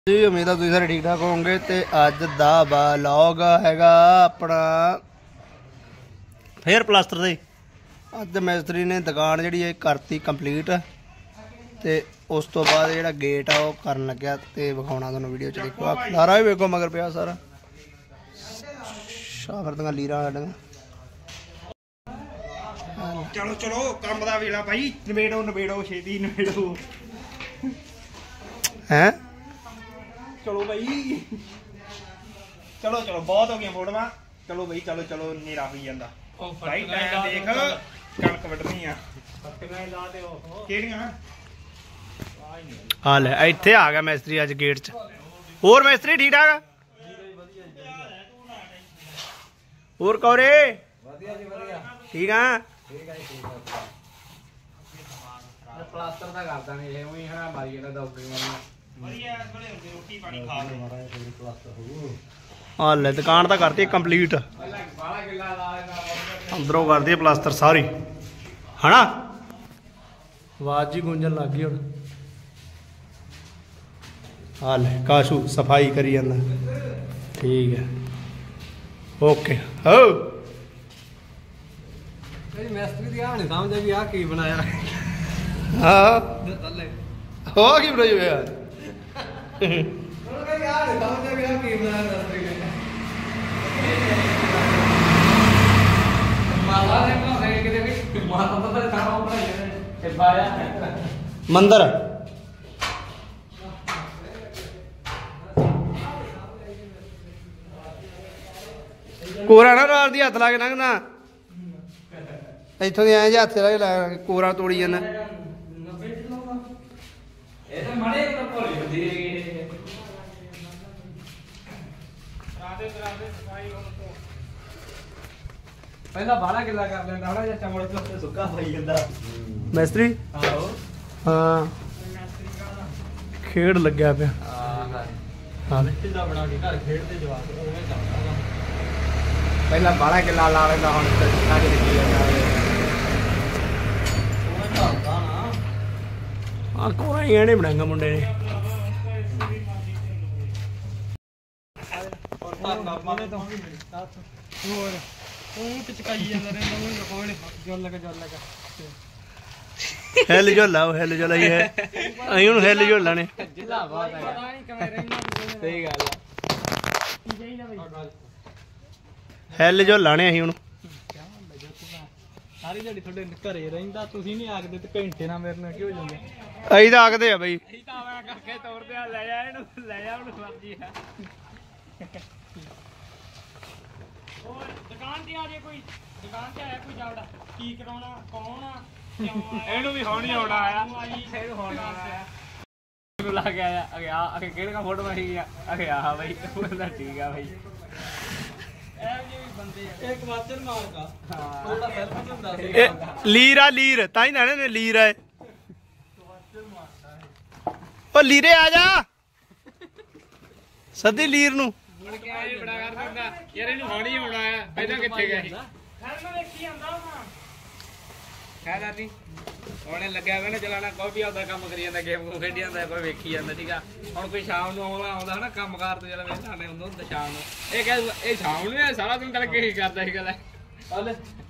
जी उम्मीद है तुम सारे ठीक ठाक होंगे। तो अज दा व्लॉग हैगा अपना फेयर प्लास्टर दे। अज मिस्त्री ने दुकान जी करती कंप्लीट ते उस तो बाद जो गेट आ कर लग्या तो विखाना तुहानूं वीडियो च। देखो खलारा भी वेखो मगर पिया सारा शाफर लीरा साडियां। चलो चलो काम दा वेला भाई नवेड़ो नवेड़ो छेती नवेड़ो हैं। चलो भाई चलो चलो बहुत हो गया फोटोआं। चलो भाई चलो चलो नेरा होई जांदा भाई टाइम देख कणक वड्डनी आ किहड़ियां हाल है इत्थे आ गया मिस्त्री अज गेट च। होर मिस्त्री ठीक ठाक होर कौरे ठीक है प्लास्टर दा करदा नहीं है ओही है बारी जेड़ा दौड़ीਆਂ ਵਧੀਆ ਇਸ ਵੇਲੇ ਹੁੰਦੀ ਰੋਟੀ ਪਾਣੀ ਖਾ ਲਓ। हाल दुकान तो करती कंप्लीट अंदरों करती प्लास्टर सारी है ना। आवाज जी गूंजन लग गई हम। हाल काशू सफाई करी जाना ठीक है ओके हो मिस्त्री दी आ नहीं समझ भी आ की बनाया। हाँ हो की बनाई हुई यार मंदिर कोरा ना रात दी हथ ला के लंघना इथों दी हथ ला के कोरा तोड़ी जाना। पहला 12 किला कर लेंदा हड़ा या चमड़ तो सुक्का होई जंदा मिस्त्री। आहो हाँ खेड़ लग्या पिया। हां मिट्टी दा बना के घर खेडदे जवाक ओਵੇਂ करदा पहला 12 किला ला लेंदा हुण सुक्का के लगी जंदा ओਵੇਂ करदा ना। हां कोरा ही एने बनांगा मुंडे ने। हिल झोला हिल झोला ही है अं हूँ हिल झोला ने हिल झोला ने अं हूँ सारी दिहाड़ी थोड़े घरे रहिंदा तुसीं नहीं आखदे ते घंटे ना मेरे नाल की हो जांदे अं तो आखते हैं बई ਅਸੀਂ ਤਾਂ ਆਇਆ ਕਰਕੇ ਤੋਰਦੇ ਆ ਲੈ ਜਾ ਇਹਨੂੰ ਲੈ ਜਾ ਉਹਨੂੰ ਮਰਜੀ ਆ ਹੋਰ ਦੁਕਾਨ ਤੇ ਆ ਜੇ ਕੋਈ ਦੁਕਾਨ ਤੇ ਆਇਆ ਕੋਈ ਜਾਵੜਾ ਕੀ ਕਰਾਉਣਾ ਕੌਣ ਆ ਕਿਉਂ ਆਇਆ ਇਹਨੂੰ ਵੀ ਹੋਣੀ ਆਉਣਾ ਆਇਆ ਇਹਨੂੰ ਹੋਣਾ ਆਇਆ ਇਹਨੂੰ ਲਾ ਕੇ ਆਇਆ ਅਗੇ ਕਿਹੜੇ ਦਾ ਫੋਟੋ ਮਾਰੀ ਗਿਆ ਅਗੇ ਆ ਬਈ ਉਹਦਾ ਠੀਕ ਆ ਬਈ ਇਹ ਜੀ ਵੀ ਬੰਦੇ ਆ ਇੱਕ ਵਾਚਰ ਮਾਰ ਕਾ ਹਾਂ ਥੋੜਾ ਸੈਲਫ ਹੁੰਦਾ ਸੀ लीर आ लीर ताई ना ने लीर है ओ लीरे आ जा सदी लीर नु ਮੁੜ ਕੇ ਆਏ ਬੜਾ ਕਰ ਦਿੰਦਾ ਯਾਰ ਇਹਨੂੰ ਹੋਣੀ ਆਉਣਾ ਆ ਪਹਿਲਾਂ ਕਿੱਥੇ ਗਿਆ ਸੀ ਫਿਰ ਮੈਂ ਵੇਖੀ ਜਾਂਦਾ ਹਾਂ ਕਹਿ ਦਾਤੀ ਉਹਨੇ ਲੱਗਿਆ ਹੋਇਆ ਨਾ ਚਲਾਣਾ ਕੋਈ ਵੀ ਆਪਦਾ ਕੰਮ ਕਰੀ ਜਾਂਦਾ ਗੇਮ ਖੇਡੀ ਜਾਂਦਾ ਕੋਈ ਵੇਖੀ ਜਾਂਦਾ ਠੀਕ ਆ। ਹੁਣ ਕੋਈ ਸ਼ਾਮ ਨੂੰ ਆਉਂਦਾ ਹਨਾ ਕੰਮਕਾਰ ਤੇ ਜਦੋਂ ਵੇਖਾਣੇ ਹੁੰਦਾ ਸ਼ਾਮ ਨੂੰ ਇਹ ਕਹੇ ਇਹ ਸ਼ਾਮ ਨੂੰ ਸਾਰਾ ਦਿਨ ਗੱਲ ਕੀ ਕਰਦਾ ਸੀ ਗੱਲ